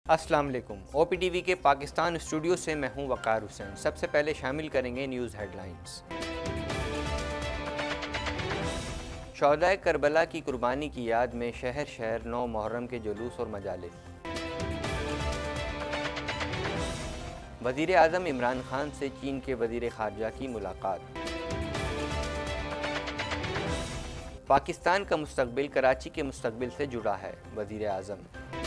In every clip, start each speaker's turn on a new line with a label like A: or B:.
A: السلام علیکم۔ او P T V کے پاکستان اسٹوڈیو سے میں ہوں وقار حسین۔ سب سے پہلے شامل کریں گے نیوز ہیڈ لائنز۔ شہدائے کربلا کی قربانی کی یاد میں شہر شہر 9 محرم کے جلوس اور مجالس۔ وزیر اعظم عمران خان سے چین کے وزیر خارجہ کی ملاقات۔ پاکستان کا مستقبل کراچی کے مستقبل سے جڑا ہے، وزیر اعظم۔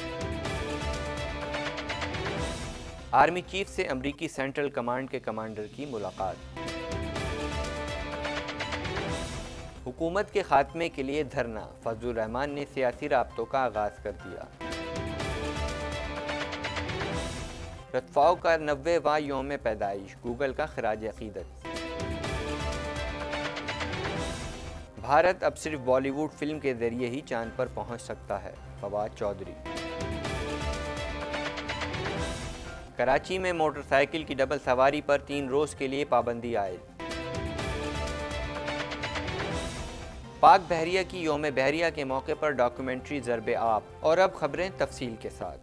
A: آرمی چیف سے امریکی سینٹرل کمانڈ کے کمانڈر کی ملاقات۔ حکومت کے خاتمے کے لیے دھرنا، فضل الرحمان نے سیاسی رابطوں کا آغاز کر دیا۔ رتفاؤ کا 90واں یوم پیدائش، گوگل کا خراج عقیدت۔ بھارت اب صرف بالی ووڈ فلم کے ذریعے ہی چاند پر پہنچ سکتا ہے، فواد چودھری۔ کراچی میں موٹر سائیکل کی ڈبل سواری پر 3 روز کے لیے پابندی عائد۔ پاک بحریہ کی یوم بحریہ کے موقع پر ڈاکیومنٹری ضرب آب۔ اور اب خبریں تفصیل کے ساتھ۔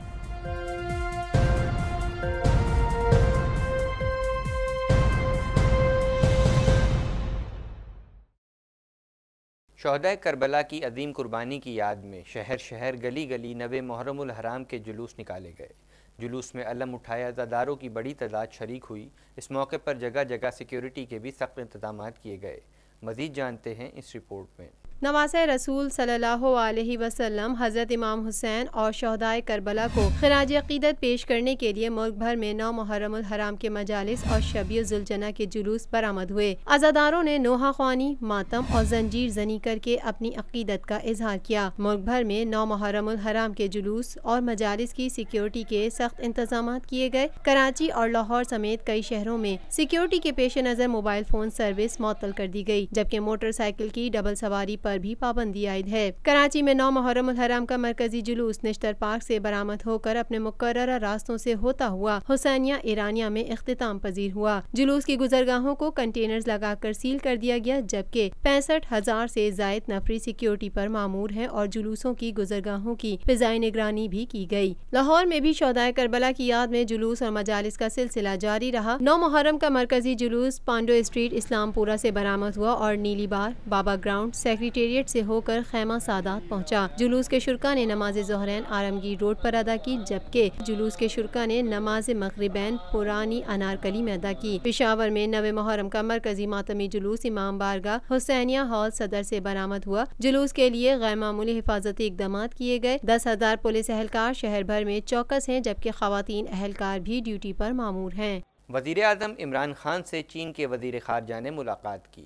A: شہدائے کربلا کی عظیم قربانی کی یاد میں شہر شہر گلی گلی 9 محرم الحرام کے جلوس نکالے گئے۔ جلوس میں علم اٹھائے عزاداروں کی بڑی تعداد شریک ہوئی۔ اس موقع پر جگہ جگہ سیکیورٹی کے بھی سخت انتظامات کیے گئے۔ مزید جانتے ہیں اس رپورٹ میں۔
B: نواسۂ رسول صلی اللہ علیہ وسلم حضرت امام حسین اور شہدائے کربلا کو خراج عقیدت پیش کرنے کے لیے ملک بھر میں 9 محرم الحرام کے مجالس اور شبیہ ذوالجناح کے جلوس برآمد ہوئے۔ عزاداروں نے نوحہ خوانی، ماتم اور زنجیر زنی کر کے اپنی عقیدت کا اظہار کیا۔ ملک بھر میں 9 محرم الحرام کے جلوس اور مجالس کی سیکیورٹی کے سخت انتظامات کیے گئے۔ کراچی اور لاہور سمیت کئی شہروں میں سیکیورٹی کے پیش نظر موبائل فون سروس معطل کر دی گئی، جبکہ موٹر سائیکل کی ڈبل سواری پر بھی پابندی عائد ہے۔ کراچی میں 9 محرم الحرام کا مرکزی جلوس نشتر پارک سے برآمد ہو کر اپنے مقررہ راستوں سے ہوتا ہوا حسینیہ ایرانیہ میں اختتام پذیر ہوا۔ جلوس کی گزرگاہوں کو کنٹینرز لگا کر سیل کر دیا گیا، جبکہ 65,000 سے زائد نفری سیکیورٹی پر مامور ہیں اور جلوسوں کی گزرگاہوں کی فضائی نگرانی بھی کی گئی۔ لاہور میں بھی شہدائے کربلا کی یاد میں جلوس اور مجالس کا سلسلہ جاری رہا۔ 9 محرم کا مرکزی جلوس پانڈو اسٹریٹ اسلام پورہ سے برآمد ہوا اور نیلی بار، بابا گراؤنڈ، سیکریٹریٹ سے ہو کر خیمہ سادات پہنچا۔ جلوس کے شرکاء نے نماز ظہرین عالمگیر روڈ پر ادا کی، جبکہ جلوس کے شرکاء نے نماز مغربین پرانی انارکلی میں ادا کی۔ پشاور میں 9 محرم کا مرکزی ماتمی جلوس امام بارگاہ حسینیہ ہال صدر سے برآمد ہوا۔ جلوس کے لیے غیر معمولی حفاظتی اقدامات کیے گئے۔ 10,000 پولیس اہلکار شہر بھر میں چوکس ہیں، جبکہ خواتین اہلکار بھی ڈیوٹی پر مامور ہیں۔
A: وزیر اعظم عمران خان سے چین کے وزیر خارجہ نے ملاقات کی۔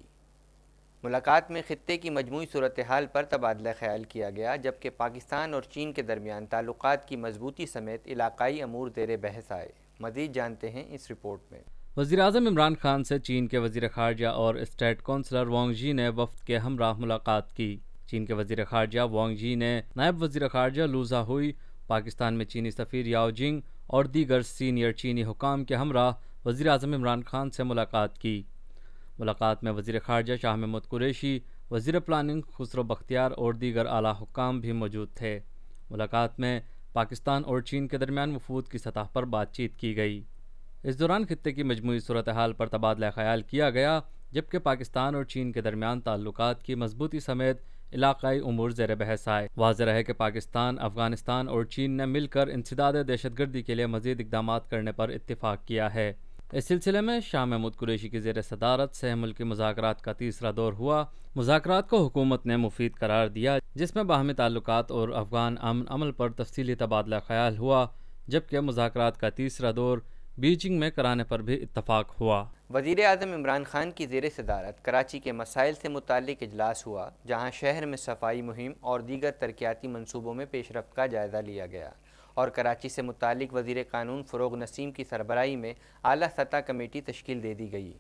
A: ملاقات میں خطے کی مجموعی صورتحال پر تبادلہ خیال کیا گیا، جبکہ پاکستان اور چین کے درمیان تعلقات کی مضبوطی سمیت علاقائی امور زیر بحث آئے۔ مزید جانتے ہیں اس رپورٹ میں۔
C: وزیر اعظم عمران خان سے چین کے وزیر خارجہ اور اسٹیٹ کونسلر وانگ جی نے وفد کے ہمراہ ملاقات کی۔ چین کے وزیر خارجہ وانگ جی نے نائب وزیر خارجہ لو زاہوئی، پاکستان میں چینی سفیر یاؤ جنگ اور دیگر سینئر چینی حکام کے ہمراہ وزیر اعظم عمران خان سے ملاقات کی۔ ملاقات میں وزیر خارجہ شاہ محمود قریشی، وزیر پلاننگ خسرو بختیار اور دیگر اعلیٰ حکام بھی موجود تھے۔ ملاقات میں پاکستان اور چین کے درمیان وفود کی سطح پر بات چیت کی گئی۔ اس دوران خطے کی مجموعی صورتحال پر تبادلہ خیال کیا گیا، جبکہ پاکستان اور چین کے درمیان تعلقات کی مضبوطی سمیت علاقائی امور زیر بحث آئے۔ واضح رہے کہ پاکستان، افغانستان اور چین نے مل کر انسداد دہشت گردی کے لیے مزید اقدامات کرنے پر اتفاق کیا ہے۔ اس سلسلے میں شاہ محمود قریشی کی زیر صدارت سے ملکی مذاکرات کا تیسرا دور ہوا۔ مذاکرات کو حکومت نے مفید قرار دیا، جس میں باہمی تعلقات اور افغان امن عمل پر تفصیلی تبادلہ خیال ہوا، جبکہ مذاکرات کا تیسرا دور بیجنگ میں کرانے پر بھی اتفاق ہوا۔
A: وزیر اعظم عمران خان کی زیر صدارت کراچی کے مسائل سے متعلق اجلاس ہوا، جہاں شہر میں صفائی مہم اور دیگر ترقیاتی منصوبوں میں پیش رفت کا جائزہ لیا گیا، اور کراچی سے متعلق وزیر قانون فروغ نسیم کی سربراہی میں اعلیٰ سطح کمیٹی تشکیل دے دی گئی۔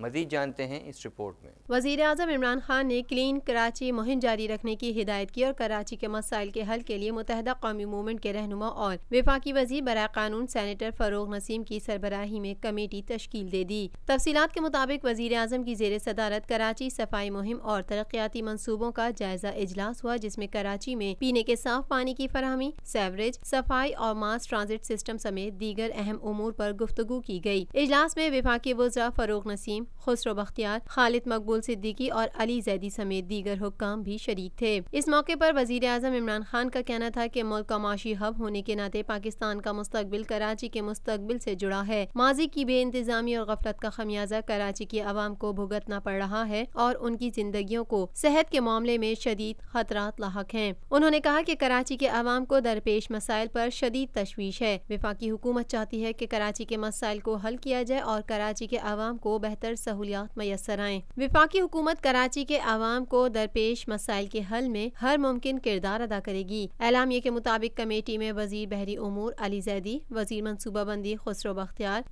A: مزید جانتے ہیں اس رپورٹ میں۔
B: وزیر اعظم عمران خان نے کلین کراچی مہم جاری رکھنے کی ہدایت کی اور کراچی کے مسائل کے حل کے لیے متحدہ قومی موومنٹ کے رہنما اور وفاقی وزیر برائے قانون سینیٹر فروغ نسیم کی سربراہی میں کمیٹی تشکیل دے دی۔ تفصیلات کے مطابق وزیر اعظم کی زیر صدارت کراچی صفائی مہم اور ترقیاتی منصوبوں کا جائزہ اجلاس ہوا، جس میں کراچی میں پینے کے صاف پانی کی فراہمی، سیوریج، صفائی اور ماس ٹرانزٹ سسٹم سمیت دیگر اہم امور پر گفتگو کی گئی۔ اجلاس میں وفاقی وزراء فروغ نسیم، خسرو بختیار، خالد مقبول صدیقی اور علی زیدی سمیت دیگر حکام بھی شریک تھے۔ اس موقع پر وزیر اعظم عمران خان کا کہنا تھا کہ ملک کا معاشی ہب ہونے کے ناطے پاکستان کا مستقبل کراچی کے مستقبل سے جڑا ہے۔ ماضی کی بے انتظامی اور غفلت کا خمیازہ کراچی کی عوام کو بھگتنا پڑ رہا ہے اور ان کی زندگیوں کو صحت کے معاملے میں شدید خطرات لاحق ہیں۔ انہوں نے کہا کہ کراچی کے عوام کو درپیش مسائل پر شدید تشویش ہے۔ وفاقی حکومت چاہتی ہے کہ کراچی کے مسائل کو حل کیا جائے اور کراچی کے عوام کو بہتر سہولیات میسر آئیں۔ وفاقی حکومت کراچی کے عوام کو درپیش مسائل کے حل میں ہر ممکن کردار ادا کرے گی۔ اعلامیے کے مطابق کمیٹی میں وزیر بحری امور علی زیدی، وزیر منصوبہ بندی خسرو بختیار،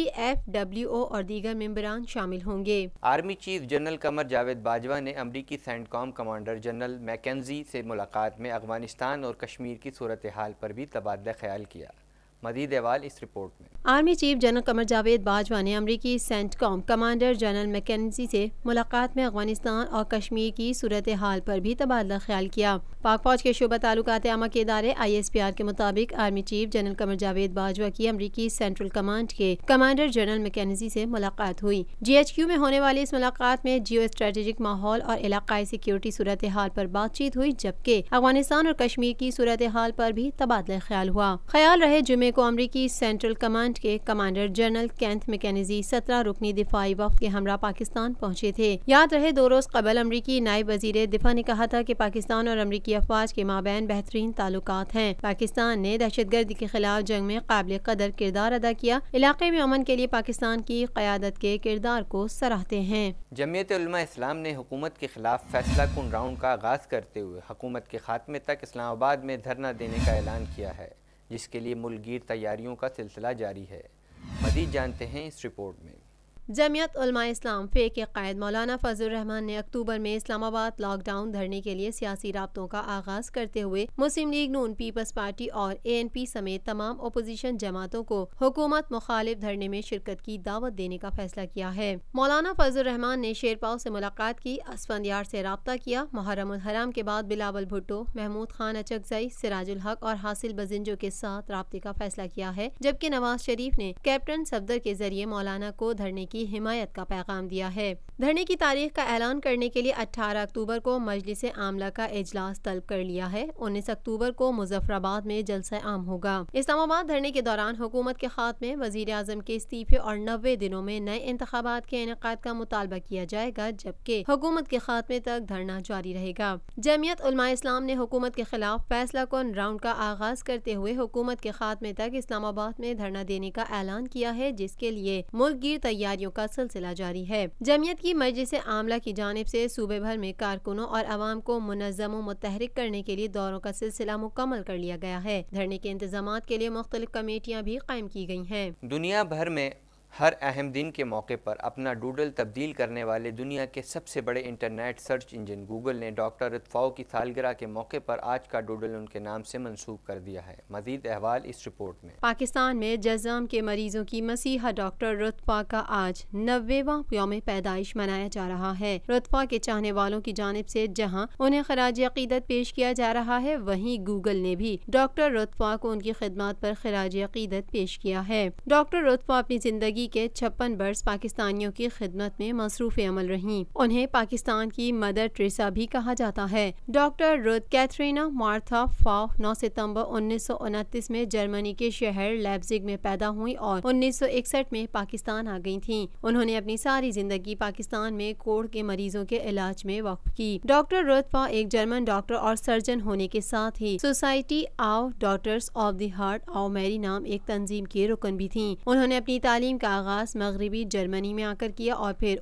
B: DGFWO اور دیگر ممبران شامل ہوں گے۔
A: Army chief general Qamar Javed Bajwa نے امریکی CENTCOM commander general McKenzie سے ملاقات میں افغانستان اور کشمیر کی صورتحال پر بھی تبادلہ خیال کیا۔ مزید احوال اس رپورٹ میں۔
B: Army chief general Qamar Javed Bajwa نے امریکی CENTCOM commander general McKenzie سے ملاقات میں افغانستان اور کشمیر کی صورتحال پر بھی تبادلہ خیال کیا۔ پاک فوج کے شعبہ تعلقات عامہ کے ادارے ISPR کے مطابق army chief general Qamar Javed Bajwa کی امریکی سینٹرل کمانڈ کے کمانڈر جنرل میکنزی سے ملاقات ہوئی۔ GHQ میں ہونے والی اس ملاقات میں جیو اسٹریٹجک ماحول اور علاقائی سیکیورٹی صورتحال پر بات چیت ہوئی، جبکہ افغانستان اور کشمیر کی صورتحال پر بھی تبادلہ خیال ہوا۔ خیال رہے جمعے کو امریکی سینٹرل کمانڈ کے کمانڈر جنرل کینتھ میکنزی 17 رکنی دفاعی وفد کے ہمراہ پاکستان پہنچے تھے۔ یاد رہے 2 روز قبل امریکی نائب وزیر دفاع نے کہا تھا کہ پاکستان اور امریکی افواج کے مابین بہترین تعلقات ہیں۔ پاکستان نے دہشت گردی کے خلاف جنگ میں قابل قدر کردار ادا کیا، علاقے میں امن کے لیے پاکستان کی قیادت کے کردار کو سراہتے ہیں۔
A: جمعیت علماء اسلام نے حکومت کے خلاف فیصلہ کن راؤنڈ کا آغاز کرتے ہوئے حکومت کے خاتمے تک اسلام آباد میں دھرنا دینے کا اعلان کیا ہے، جس کے لیے ملک گیر تیاریوں کا سلسلہ جاری ہے۔ مزید جانتے ہیں اس رپورٹ میں۔
B: جمعیت علماء اسلام فے کے قائد مولانا فضل الرحمان نے اکتوبر میں اسلام آباد لاک ڈاؤن دھرنے کے لیے سیاسی رابطوں کا آغاز کرتے ہوئے مسلم لیگ نون، پیپلز پارٹی اور ANP سمیت تمام اپوزیشن جماعتوں کو حکومت مخالف دھرنے میں شرکت کی دعوت دینے کا فیصلہ کیا ہے۔ مولانا فضل الرحمان نے شیرپاؤ سے ملاقات کی، اسفندیار سے رابطہ کیا، محرم الحرام کے بعد بلاول بھٹو، محمود خان اچکزئی، سراج الحق اور حاصل بزنجو کے ساتھ رابطے کا فیصلہ کیا ہے، جبکہ نواز شریف نے کیپٹن صفدر کے ذریعے مولانا کو دھرنے کی حمایت کا پیغام دیا ہے۔ دھرنے کی تاریخ کا اعلان کرنے کے لیے 18 اکتوبر کو مجلس عاملہ کا اجلاس طلب کر لیا ہے۔ 19 اکتوبر کو مظفر آباد میں جلسہ عام ہوگا۔ اسلام آباد دھرنے کے دوران حکومت کے خاتمے، وزیر اعظم کے استعفے اور 90 دنوں میں نئے انتخابات کے انعقاد کا مطالبہ کیا جائے گا، جبکہ حکومت کے خاتمے تک دھرنا جاری رہے گا۔ جمعیت علماء اسلام نے حکومت کے خلاف فیصلہ کن راؤنڈ کا آغاز کرتے ہوئے حکومت کے خاتمے تک اسلام آباد میں دھرنا دینے کا اعلان کیا ہے، جس کے لیے ملک گیر تیاریوں کا سلسلہ جاری ہے۔ جمعیت کی مجلس عاملہ کی جانب سے صوبے بھر میں کارکنوں اور عوام کو منظم و متحرک کرنے کے لیے دوروں کا سلسلہ مکمل کر لیا گیا ہے۔ دھرنے کے انتظامات کے لیے مختلف کمیٹیاں بھی قائم کی گئی ہیں۔
A: دنیا بھر میں ہر اہم دن کے موقع پر اپنا ڈوڈل تبدیل کرنے والے دنیا کے سب سے بڑے انٹرنیٹ سرچ انجن گوگل نے ڈاکٹر رتفاؤ کی سالگرہ کے موقع پر آج کا ڈوڈل ان کے نام سے منسوب کر دیا ہے۔ مزید احوال اس رپورٹ میں۔
B: پاکستان میں جذام کے مریضوں کی مسیحا ڈاکٹر رتفا کا آج 90واں یوم پیدائش منایا جا رہا ہے۔ رتفا کے چاہنے والوں کی جانب سے جہاں انہیں خراج عقیدت پیش کیا جا رہا ہے، وہیں گوگل نے بھی ڈاکٹر رتفا کو ان کی خدمات پر خراج عقیدت پیش کیا ہے۔ ڈاکٹر رتفا اپنی زندگی کے 56 برس پاکستانیوں کی خدمت میں مصروف عمل رہیں۔ انہیں پاکستان کی مدر ٹریسا بھی کہا جاتا ہے۔ ڈاکٹر رت کیترینا مارتھا فاو 9 ستمبر 1929 میں جرمنی کے شہر لیپزگ میں پیدا ہوئی اور 1961 میں پاکستان آ گئی تھیں۔ انہوں نے اپنی ساری زندگی پاکستان میں کوڑ کے مریضوں کے علاج میں وقف کی۔ ڈاکٹر رتفا ایک جرمن ڈاکٹر اور سرجن ہونے کے ساتھ ہی society of doctors of the heart of Mary نام ایک تنظیم کے رکن بھی تھیں۔ انہوں نے اپنی تعلیم کا آغاز مغربی جرمنی میں آ کر کیا اور پھر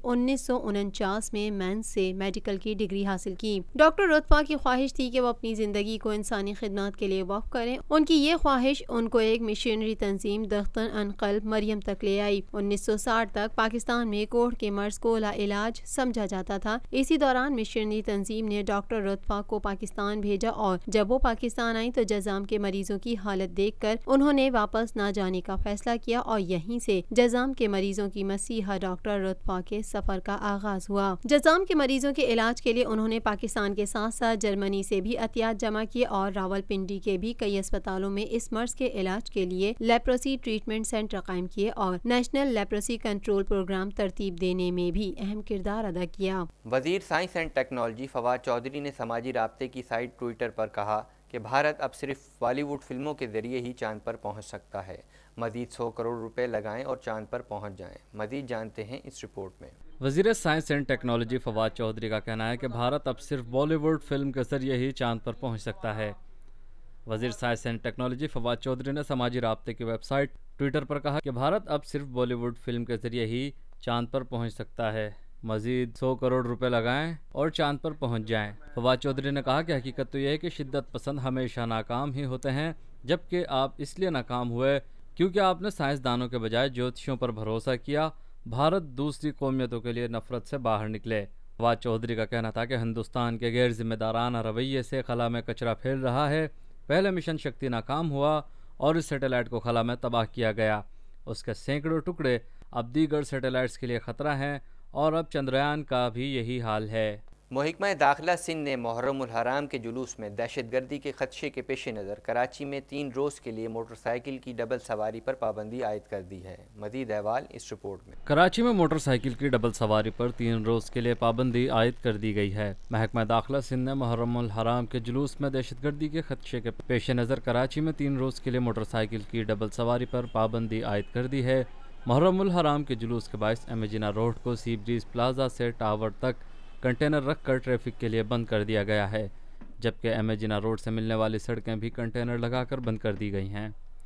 B: 1949 میں مینز سے میڈیکل کی ڈگری حاصل کی۔ ڈاکٹر رتبہ کی خواہش تھی کہ وہ اپنی زندگی کو انسانی خدمات کے لیے وقف کریں۔ ان کی یہ خواہش ان کو ایک مشنری تنظیم دختن ان قلب مریم تک لے آئی۔ 1960 تک پاکستان میں کوڑھ کے مرض کو لا علاج سمجھا جاتا تھا۔ اسی دوران مشنری تنظیم نے ڈاکٹر رتبہ کو پاکستان بھیجا اور جب وہ پاکستان آئی تو جذام کے مریضوں کی حالت دیکھ کر انہوں نے واپس نہ جانے کا فیصلہ کیا اور یہیں سے جذام کے مریضوں کی مسیحا ڈاکٹر رتبہ کے سفر کا آغاز ہوا۔ جذام کے مریضوں کے علاج کے لیے انہوں نے پاکستان کے ساتھ ساتھ جرمنی سے بھی عطیات جمع کیے اور راولپنڈی کے بھی کئی اسپتالوں میں اس مرض کے علاج کے لیے لیپروسی ٹریٹمنٹ سینٹر قائم کیے اور نیشنل لیپروسی کنٹرول پروگرام ترتیب دینے میں بھی اہم کردار ادا کیا۔
A: وزیر science and technology Fawad Chaudhry نے سماجی رابطے کی سائٹ ٹویٹر پر کہا کہ بھارت اب صرف بالی ووڈ فلموں کے ذریعے ہی چاند پر پہنچ سکتا ہے۔ مزید 100 کروڑ روپے لگائیں اور چاند پر پہنچ جائیں۔ مزید جانتے ہیں اس رپورٹ میں۔
C: وزیر science and technology Fawad Chaudhry کا کہنا ہے کہ بھارت اب صرف بالی ووڈ فلم کے ذریعے ہی چاند پر پہنچ سکتا ہے۔ وزیر science and technology Fawad Chaudhry نے سماجی رابطے کی ویب سائٹ ٹویٹر پر کہا کہ بھارت اب صرف بالی ووڈ فلم کے ذریعے ہی چاند پر پہنچ سکتا ہے۔ مزید 100 کروڑ روپے لگائیں اور چاند پر پہنچ جائیں۔ فواد چودھری نے کہا کہ حقیقت تو یہ ہے کہ شدت پسند ہمیشہ ناکام ہی ہوتے ہیں، جبکہ آپ اس لیے ناکام ہوئے کیونکہ آپ نے سائنسدانوں کے بجائے جوتشیوں پر بھروسہ کیا۔ بھارت دوسری قومیتوں کے لیے نفرت سے باہر نکلے۔ فواد چودھری کا کہنا تھا کہ ہندوستان کے غیر ذمہ دارانہ رویے سے خلا میں کچرا پھیل رہا ہے۔ پہلے مشن شکتی ناکام ہوا اور اس سیٹلائٹ کو خلا میں تباہ کیا گیا۔ اس کے سینکڑوں ٹکڑے اب دیگر سیٹلائٹس کے لیے خطرہ ہیں اور اب چندریان کا بھی یہی حال ہے۔
A: محکمہ داخلہ سندھ نے محرم الحرام کے جلوس میں دہشت گردی کے خدشے کے پیش نظر کراچی میں 3 روز کے لیے موٹر سائیکل کی ڈبل سواری پر پابندی عائد کر دی ہے۔ مزید احوال اس رپورٹ میں۔
C: کراچی میں موٹر سائیکل کی ڈبل سواری پر 3 روز کے لیے پابندی عائد کر دی گئی ہے۔ محکمہ داخلہ سندھ نے محرم الحرام کے جلوس میں دہشت گردی کے خدشے کے پیش نظر کراچی میں 3 روز کے لیے موٹر سائیکل کی ڈبل سواری پر پابندی عائد کر دی ہے۔ محرم الحرام کے جلوس کے باعث امیجینا روڈ کو سی بریز پلازا سے ٹاور تک کنٹینر رکھ کر ٹریفک کے لیے بند کر دیا گیا ہے، جبکہ امیجینا روڈ سے ملنے والی سڑکیں بھی کنٹینر لگا کر بند کر دی گئی ہیں۔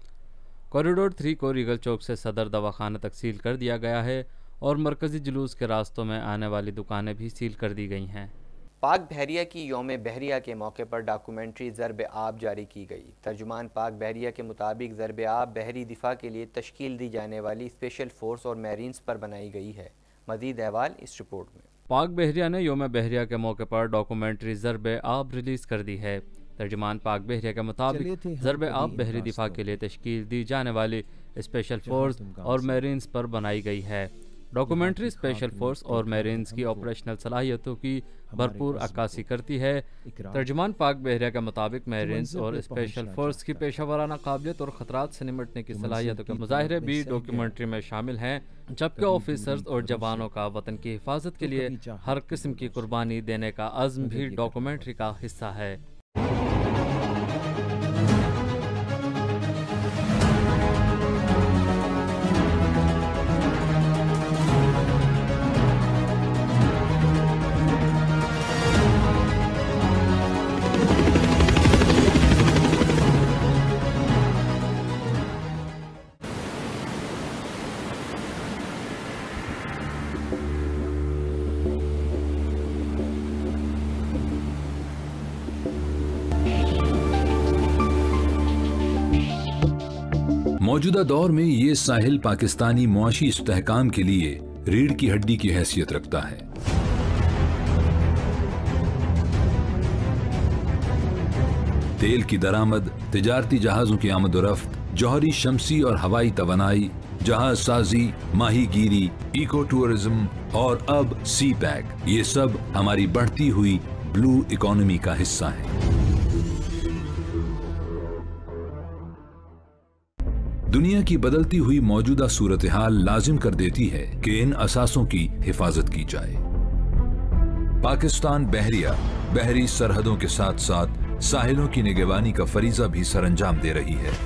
C: کوریڈور 3 کو ریگل چوک سے صدر دواخانہ تک سیل کر دیا گیا ہے اور مرکزی جلوس کے راستوں میں آنے والی دکانیں بھی سیل کر دی گئی ہیں۔
A: پاک بحریہ کی یوم بحریہ کے موقع پر ڈاکومنٹری ضرب آب جاری کی گئی۔ ترجمان پاک بحریہ کے مطابق ضرب آب بحری دفاع کے لیے تشکیل دی جانے والی اسپیشل فورس اور میرینز پر بنائی گئی ہے۔ مزید احوال اس رپورٹ میں۔
C: پاک بحریہ نے یوم بحریہ کے موقع پر ڈاکومنٹری ضرب آب ریلیز کر دی ہے۔ ترجمان پاک بحریہ کے مطابق ضرب آب بحری دفاع کے لیے تشکیل دی جانے والی اسپیشل فورس اور میرینز پر بنائی گئی ہے۔ ڈاکومنٹری اسپیشل فورس اور میرینز کی آپریشنل صلاحیتوں کی بھرپور عکاسی کرتی ہے۔ ترجمان پاک بحریہ کے مطابق میرینز اور اسپیشل فورس کی پیشہ ورانہ قابلیت اور خطرات سے نمٹنے کی صلاحیتوں کے مظاہرے بھی ڈاکومنٹری میں شامل ہیں، جبکہ آفیسرز اور جوانوں کا وطن کی حفاظت کے لیے ہر قسم کی قربانی دینے کا عزم بھی ڈاکومنٹری کا حصہ ہے۔
D: موجودہ دور میں یہ ساحل پاکستانی معاشی استحکام کے لیے ریڑھ کی ہڈی کی حیثیت رکھتا ہے۔ تیل کی درآمد، تجارتی جہازوں کی آمد و رفت، جوہری شمسی اور ہوائی توانائی، جہاز سازی، ماہی گیری، ایکو ٹورزم اور اب سی پیک، یہ سب ہماری بڑھتی ہوئی بلو اکانومی کا حصہ ہیں۔ دنیا کی بدلتی ہوئی موجودہ صورتحال لازم کر دیتی ہے کہ ان اساسوں کی حفاظت کی جائے۔ پاکستان بحریہ بحری سرحدوں کے ساتھ ساتھ ساحلوں کی نگہبانی کا فریضہ بھی سر انجام دے رہی ہے۔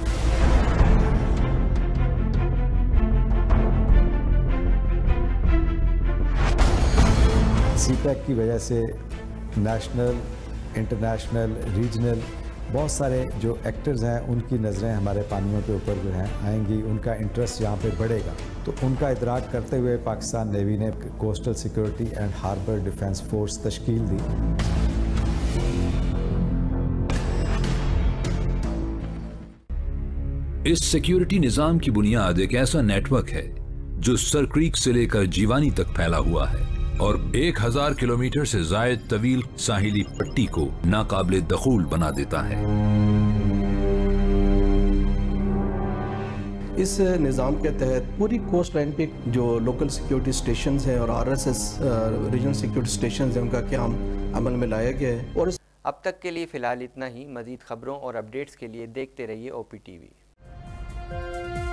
E: سی پیک کی وجہ سے نیشنل، انٹرنیشنل، ریجنل بہت سارے جو ایکٹرز ہیں ان کی نظریں ہمارے پانیوں کے اوپر جو ہیں آئیں گی، ان کا انٹرسٹ یہاں پہ بڑھے گا، تو ان کا ادراک کرتے ہوئے پاکستان نیوی نے coastal security and harbour defence force تشکیل دی۔
D: اس سیکیورٹی نظام کی بنیاد ایک ایسا نیٹ ورک ہے جو سر کریک سے لے کر جیوانی تک پھیلا ہوا ہے اور 1000 کلومیٹر سے زائد طویل ساحلی پٹی کو ناقابل دخول بنا دیتا ہے۔
F: اس نظام کے تحت پوری کوسٹ لائن پہ جو لوکل سیکیورٹی سٹیشنز ہیں اور RSS ریجنل سیکیورٹی سٹیشنز ہیں ان کا قیام عمل میں لایا گیا ہے۔ اور
A: اب تک کے لیے فی الحال اتنا ہی۔ مزید خبروں اور اپڈیٹس کے لیے دیکھتے رہیے OP TV۔